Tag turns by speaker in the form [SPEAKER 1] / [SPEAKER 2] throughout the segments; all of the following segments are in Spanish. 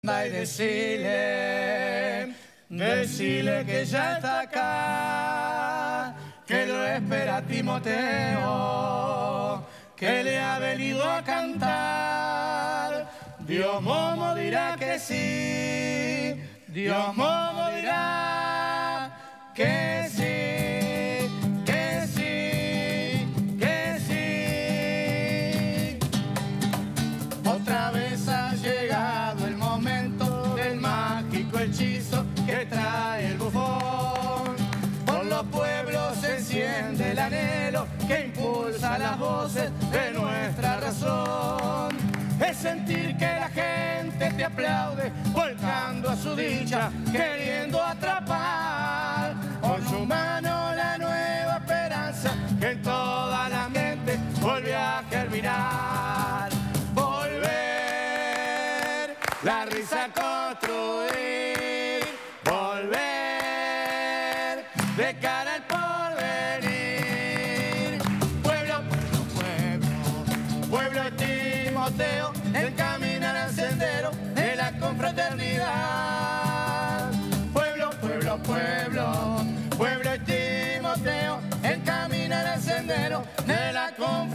[SPEAKER 1] disculpa y decile que ya está acá, que lo espera Timoteo, que le ha venido a cantar. Dios Momo dirá que sí, Dios Momo dirá que sí, que sí, que sí. Otra vez ha llegado el momento del mágico hechizo que trae el bufón. Por los pueblos se enciende el anhelo que impulsa las voces de nuestra razón. Es sentir que la gente te aplaude, volcando a su dicha, queriendo atrapar con su mano la nueva esperanza que en toda la mente vuelve a germinar. Volver, la risa a construir, volver, de cara al porvenir. Pueblo, pueblo, pueblo, pueblo de Timoteo, encaminar al sendero de la confraternidad. Pueblo, pueblo, pueblo, pueblo de Timoteo, encaminar al sendero de la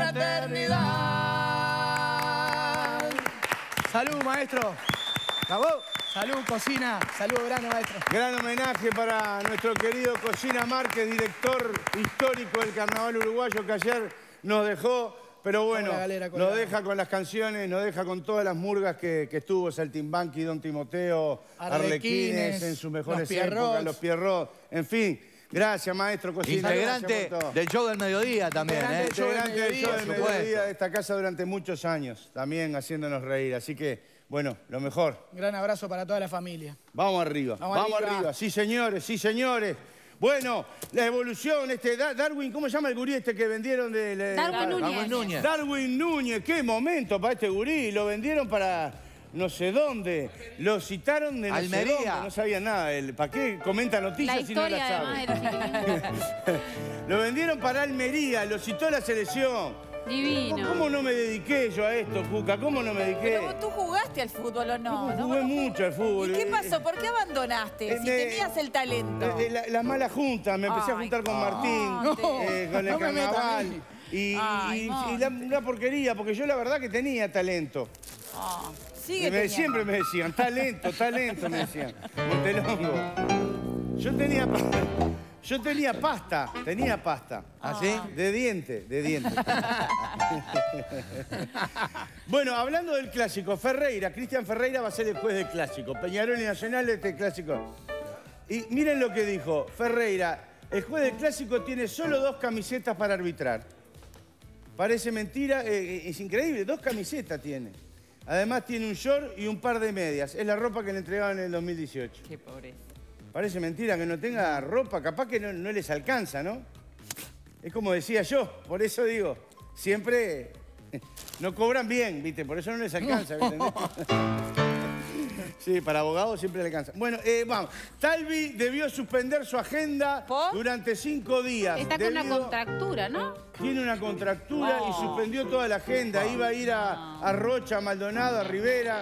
[SPEAKER 1] confraternidad. Salud, maestro. ¿Acabó? Salud, Cocina. Salud, grande, maestro.
[SPEAKER 2] Gran homenaje para nuestro querido Cocina Márquez, director histórico del carnaval uruguayo, que ayer nos dejó. Pero bueno, nos deja con las canciones, nos deja con todas las murgas que estuvo, Saltimbanqui, Don Timoteo, Arlequines, en sus mejores épocas, los Pierrot, en fin. Gracias, maestro Cocina.
[SPEAKER 3] Integrante del show del mediodía también,
[SPEAKER 2] Integrante del show del mediodía de esta casa durante muchos años, también haciéndonos reír. Así que, bueno, lo mejor.
[SPEAKER 1] Gran abrazo para toda la familia.
[SPEAKER 2] Vamos arriba, vamos arriba. Sí, señores, sí, señores. Bueno, la evolución, Darwin, ¿cómo se llama el gurí este que vendieron de...
[SPEAKER 4] Darwin Núñez.
[SPEAKER 2] Darwin Núñez, qué momento para este gurí. Lo vendieron para no sé dónde. Lo citaron de no
[SPEAKER 3] Almería.
[SPEAKER 2] sé dónde, no sabía nada. ¿Para qué comenta noticias si no la sabe? Lo vendieron para Almería, lo citó la selección.
[SPEAKER 4] Divino.
[SPEAKER 2] ¿Cómo no me dediqué yo a esto, Cuca? ¿Cómo no me dediqué?
[SPEAKER 5] Pero tú jugaste al fútbol o no.
[SPEAKER 2] Jugué mucho al fútbol.
[SPEAKER 5] ¿Y qué pasó? ¿Por qué abandonaste? Si tenías el talento.
[SPEAKER 2] La mala junta. Me empecé a juntar con Martín, con el carnaval. Y una porquería, porque yo la verdad que tenía talento. Siempre me decían, talento, me decían. Montelongo. Yo tenía pasta.
[SPEAKER 3] ¿Ah, sí?
[SPEAKER 2] De diente. Bueno, hablando del clásico, Cristian Ferreira va a ser el juez del clásico. Peñarol y Nacional de este clásico. Y miren lo que dijo Ferreira. El juez del clásico tiene solo 2 camisetas para arbitrar. Parece mentira, es increíble, 2 camisetas tiene. Además tiene un short y un par de medias. Es la ropa que le entregaban en el 2018.
[SPEAKER 5] Qué pobreza.
[SPEAKER 2] Parece mentira que no tenga ropa, capaz que no les alcanza, ¿no? Es como decía yo, por eso digo, siempre no cobran bien, ¿viste? Por eso no les alcanza, ¿entendés? Sí, para abogados siempre le alcanza. Bueno, vamos. Talvi debió suspender su agenda durante 5 días.
[SPEAKER 4] Está con una contractura, ¿no?
[SPEAKER 2] Tiene una contractura y suspendió toda la agenda. Iba a ir a Rocha, a Maldonado, a Rivera.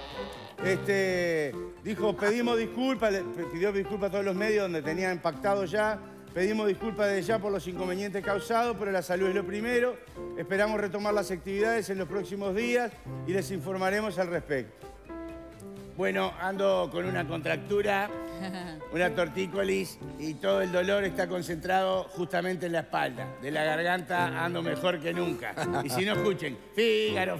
[SPEAKER 2] Dijo, pedimos disculpas, pidió disculpas a todos los medios donde tenía impactado ya. Pedimos disculpas desde ya por los inconvenientes causados, pero la salud es lo primero. Esperamos retomar las actividades en los próximos días y les informaremos al respecto. Bueno, ando con una contractura, una tortícolis y todo el dolor está concentrado justamente en la espalda. De la garganta ando mejor que nunca. Y si no, escuchen, Fígaro.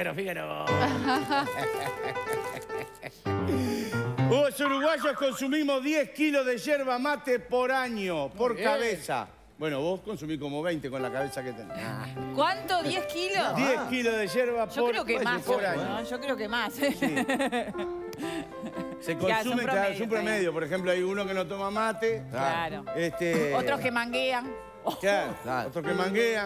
[SPEAKER 2] Vos uruguayos consumimos 10 kilos de yerba mate por año, por cabeza. Bueno, vos consumís como 20 con la cabeza que tenés.
[SPEAKER 5] ¿Cuánto? ¿10 kilos?
[SPEAKER 2] 10 kilos de yerba
[SPEAKER 5] Yo creo que más,
[SPEAKER 2] por año.
[SPEAKER 5] ¿no? Yo creo que más.
[SPEAKER 2] Sí. Se consume, claro, es un promedio. Por ejemplo, hay uno que no toma mate.
[SPEAKER 5] Claro. Otros que manguean.
[SPEAKER 2] Claro, otros que manguean.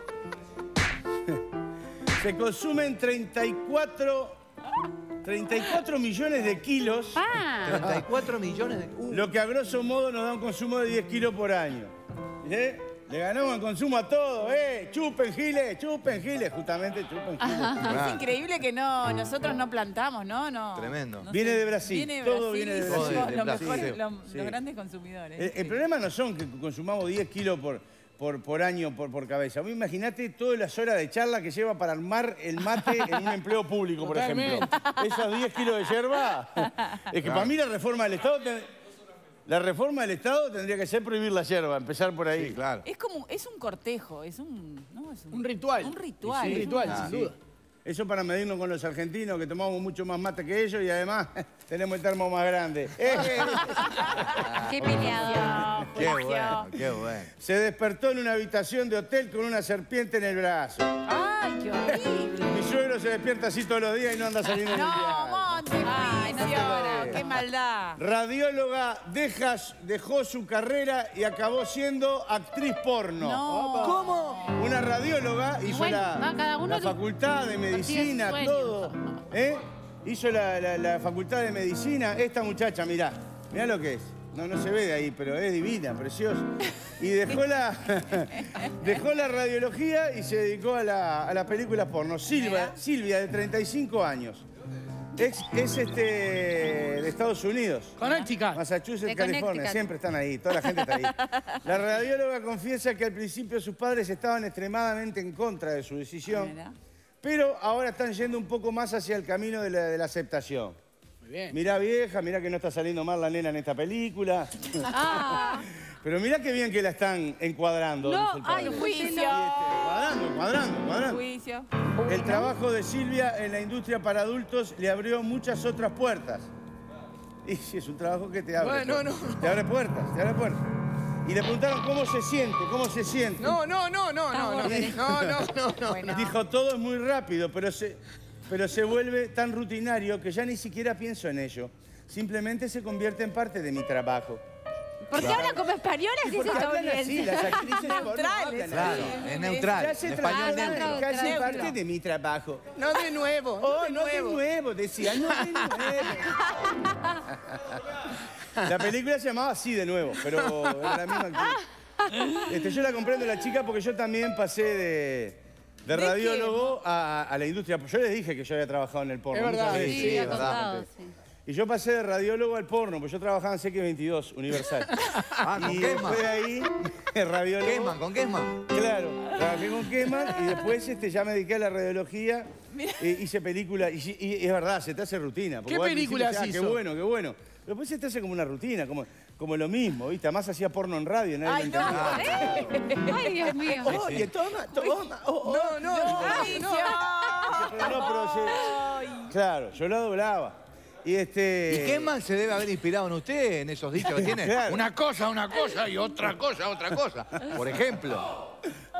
[SPEAKER 2] Se consumen 34 millones de kilos.
[SPEAKER 3] 34 millones de...
[SPEAKER 2] Lo que a grosso modo nos da un consumo de 10 kilos por año. Le ganamos en consumo a todo, chupen giles, justamente chupen giles.
[SPEAKER 5] Es increíble que nosotros no plantamos, ¿no?
[SPEAKER 3] Tremendo.
[SPEAKER 5] No
[SPEAKER 2] Viene
[SPEAKER 5] sé.
[SPEAKER 2] de Brasil, todo viene de Brasil.
[SPEAKER 5] Somos los
[SPEAKER 3] Brasil.
[SPEAKER 5] mejores,
[SPEAKER 2] Sí.
[SPEAKER 5] los grandes consumidores.
[SPEAKER 2] El problema no son que consumamos 10 kilos por año por cabeza. Vos imaginate todas las horas de charla que lleva para armar el mate en un empleo público, por ejemplo. Esos 10 kilos de yerba. Es que para mí la reforma del Estado... La reforma del Estado tendría que ser prohibir la yerba, empezar por ahí.
[SPEAKER 3] Sí, claro.
[SPEAKER 5] Es un cortejo, es un
[SPEAKER 6] ritual.
[SPEAKER 5] Un ritual.
[SPEAKER 6] Sí, un ritual, sin duda.
[SPEAKER 2] Eso para medirnos con los argentinos, que tomamos mucho más mate que ellos y además tenemos el termo más grande.
[SPEAKER 4] Qué peleado.
[SPEAKER 3] Qué bueno, qué bueno.
[SPEAKER 2] Se despertó en una habitación de hotel con una serpiente en el brazo.
[SPEAKER 5] ¡Ay, qué horrible!
[SPEAKER 2] Mi suegro se despierta así todos los días y no anda saliendo
[SPEAKER 5] No,
[SPEAKER 2] limpiado.
[SPEAKER 5] Monte,
[SPEAKER 4] Ay, no te
[SPEAKER 5] juicio. ¡Qué maldad!
[SPEAKER 2] Radióloga dejó su carrera y acabó siendo actriz porno.
[SPEAKER 5] No.
[SPEAKER 6] ¿Cómo?
[SPEAKER 2] Una radióloga hizo
[SPEAKER 4] Bueno, cada uno
[SPEAKER 2] la
[SPEAKER 4] de-
[SPEAKER 2] facultad de medicina,
[SPEAKER 4] sueños.
[SPEAKER 2] todo. Hizo la facultad de medicina. Esta muchacha, mirá lo que es. No se ve de ahí, pero es divina, preciosa. Y dejó la radiología y se dedicó a la película porno. Silvia, de 35 años. Es de Estados Unidos.
[SPEAKER 6] Connecticut.
[SPEAKER 2] Massachusetts,
[SPEAKER 4] De
[SPEAKER 2] California,
[SPEAKER 4] Connecticut.
[SPEAKER 2] siempre están ahí, toda la gente está ahí. La radióloga confiesa que al principio sus padres estaban extremadamente en contra de su decisión,
[SPEAKER 5] Mira.
[SPEAKER 2] pero ahora están yendo un poco más hacia el camino de la aceptación.
[SPEAKER 6] Muy bien.
[SPEAKER 2] Mirá vieja, mirá que no está saliendo mal la nena en esta película. Pero mirá qué bien que la están encuadrando.
[SPEAKER 4] No,
[SPEAKER 2] dice el padre.
[SPEAKER 4] ay,
[SPEAKER 5] Juicio.
[SPEAKER 2] Cuadrando.
[SPEAKER 5] Juicio.
[SPEAKER 2] El trabajo de Silvia en la industria para adultos le abrió muchas otras puertas. Y sí, es un trabajo que te abre.
[SPEAKER 6] Bueno,
[SPEAKER 2] puertas.
[SPEAKER 6] no.
[SPEAKER 2] Te abre puertas. Y le preguntaron cómo se siente.
[SPEAKER 6] No.
[SPEAKER 5] Bueno.
[SPEAKER 2] Dijo, todo es muy rápido, pero se vuelve tan rutinario que ya ni siquiera pienso en ello. Simplemente se convierte en parte de mi trabajo.
[SPEAKER 4] ¿Por qué habla como española si es
[SPEAKER 2] Porque hablan así,
[SPEAKER 4] estadounidense?
[SPEAKER 2] las actrices
[SPEAKER 5] Neutrales,
[SPEAKER 2] hablan
[SPEAKER 3] Claro,
[SPEAKER 2] así.
[SPEAKER 3] es neutral.
[SPEAKER 2] Ya se
[SPEAKER 3] En español
[SPEAKER 2] trata
[SPEAKER 3] neutro.
[SPEAKER 2] de casi
[SPEAKER 4] Neutro.
[SPEAKER 2] parte de mi trabajo.
[SPEAKER 6] No de nuevo.
[SPEAKER 2] Oh, no de nuevo, decía, no de nuevo. La película se llamaba así de nuevo, pero era la misma actriz. Yo la comprendo a la chica porque yo también pasé de radiólogo a la industria. Yo les dije que yo había trabajado en el porno.
[SPEAKER 6] Es verdad,
[SPEAKER 2] muchas veces.
[SPEAKER 4] Sí,
[SPEAKER 3] es
[SPEAKER 4] ha
[SPEAKER 3] verdad.
[SPEAKER 4] contado, sí.
[SPEAKER 2] Y yo pasé de radiólogo al porno, porque yo trabajaba en CX22, Universal.
[SPEAKER 3] ¿Con
[SPEAKER 2] Y
[SPEAKER 3] Kesman?
[SPEAKER 2] después de ahí, radiólogo.
[SPEAKER 3] ¿Con Kesman?
[SPEAKER 2] Claro, trabajé con Kesman y después ya me dediqué a la radiología, hice película y es verdad, se te hace rutina. porque
[SPEAKER 6] ¿Qué
[SPEAKER 2] vos al
[SPEAKER 6] películas
[SPEAKER 2] principio
[SPEAKER 6] hizo?
[SPEAKER 2] decís, qué bueno. Pero después se te hace como una rutina, como lo mismo, ¿viste? Además hacía porno en radio, nadie
[SPEAKER 5] Ay,
[SPEAKER 2] lo
[SPEAKER 5] no.
[SPEAKER 2] entendía.
[SPEAKER 4] Ay, Dios mío.
[SPEAKER 2] Oye, toma.
[SPEAKER 6] No.
[SPEAKER 5] Juicio.
[SPEAKER 2] Claro, yo la doblaba. Y
[SPEAKER 3] ¿Y Kesman se debe haber inspirado en usted en esos dichos que tiene?
[SPEAKER 2] Claro.
[SPEAKER 3] Una cosa y otra cosa. Por ejemplo.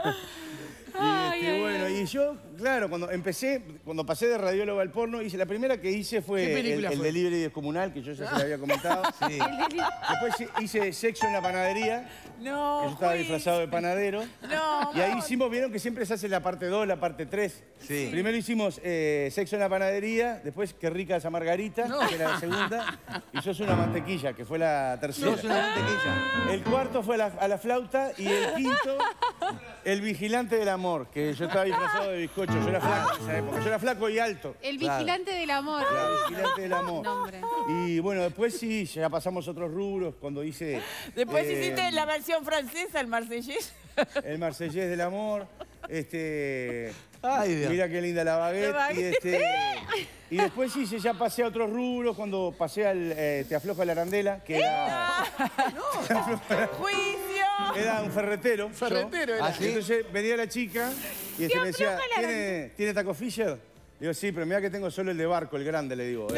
[SPEAKER 2] Bueno, y yo, claro, cuando pasé de radiólogo al porno, la primera que hice fue
[SPEAKER 6] ¿Qué película
[SPEAKER 2] el
[SPEAKER 6] fue?
[SPEAKER 2] delivery descomunal, que yo ya se lo había comentado.
[SPEAKER 3] Sí.
[SPEAKER 2] Después hice sexo en la panadería,
[SPEAKER 5] No,
[SPEAKER 2] que yo estaba
[SPEAKER 5] juicio.
[SPEAKER 2] disfrazado de panadero.
[SPEAKER 5] No,
[SPEAKER 2] Y ahí vieron que siempre se hace la parte 2, la parte 3.
[SPEAKER 3] Sí.
[SPEAKER 2] Primero hicimos sexo en la panadería, después qué rica esa margarita, que era la segunda, y sos una mantequilla, que fue la tercera.
[SPEAKER 3] Sos una mantequilla.
[SPEAKER 2] El cuarto fue a la flauta y el quinto, el vigilante del amor, que yo estaba disfrazado de bizcocho. Yo era flaco en esa época. Yo era flaco y alto.
[SPEAKER 4] El vigilante del amor.
[SPEAKER 2] El vigilante del amor.
[SPEAKER 4] Nombre.
[SPEAKER 2] Y bueno, después sí, ya pasamos otros rubros cuando hice...
[SPEAKER 5] Después hiciste la versión francesa, el marsellés.
[SPEAKER 2] El Marsellés del amor.
[SPEAKER 3] Ay, Dios.
[SPEAKER 2] Mira qué linda la baguette.
[SPEAKER 5] La baguette.
[SPEAKER 2] Y después sí, ya pasé a otros rubros cuando pasé al Te afloja la arandela, que era,
[SPEAKER 5] ¡Juicio!
[SPEAKER 2] era un ferretero. yo.
[SPEAKER 6] Ferretero era.
[SPEAKER 3] ¿Ah, sí?
[SPEAKER 2] Entonces venía la chica y me decía, ¿tiene taco Fisher? Digo, sí, pero mira que tengo solo el de barco, el grande, le digo.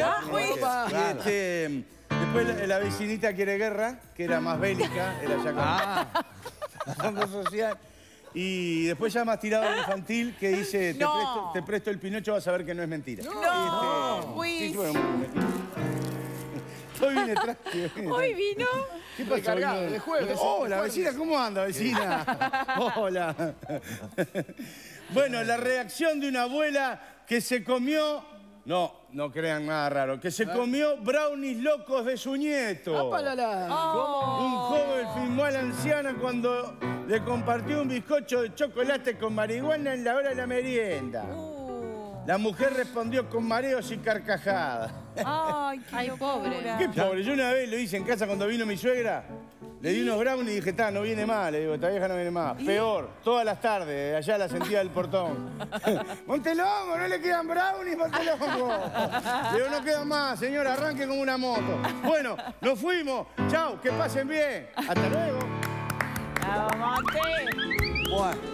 [SPEAKER 2] Y después la vecinita quiere guerra, que era más bélica, era ya con social. Y después ya más tirado al infantil, que dice, te presto el Pinocho, vas a ver que no es mentira.
[SPEAKER 5] No,
[SPEAKER 2] Sí,
[SPEAKER 5] juicio.
[SPEAKER 2] bueno, mentira. Hoy vine atrás.
[SPEAKER 4] Hoy vino.
[SPEAKER 2] ¿Qué pasó?
[SPEAKER 6] Recargado, de jueves.
[SPEAKER 2] Hola, vecina, ¿cómo anda, vecina? Hola. Bueno, la reacción de una abuela que se comió No crean nada raro. Que se comió brownies locos de su nieto.
[SPEAKER 6] ¡Apalala!
[SPEAKER 2] Un joven filmó a la anciana cuando le compartió un bizcocho de chocolate con marihuana en la hora de la merienda. La mujer respondió con mareos y carcajadas.
[SPEAKER 5] Ay, qué
[SPEAKER 4] Ay, pobre.
[SPEAKER 5] locura.
[SPEAKER 2] Qué pobre. Yo una vez lo hice en casa cuando vino mi suegra. Le di unos brownies y dije, no viene más. Le digo, esta vieja no viene más. Peor, todas las tardes, allá la sentía del portón. Montelongo, no le quedan brownies, Montelongo. Le digo, no quedan más, señora, arranque como una moto. Bueno, nos fuimos. Chau, que pasen bien. Hasta luego.
[SPEAKER 5] Monte.
[SPEAKER 1] Bueno.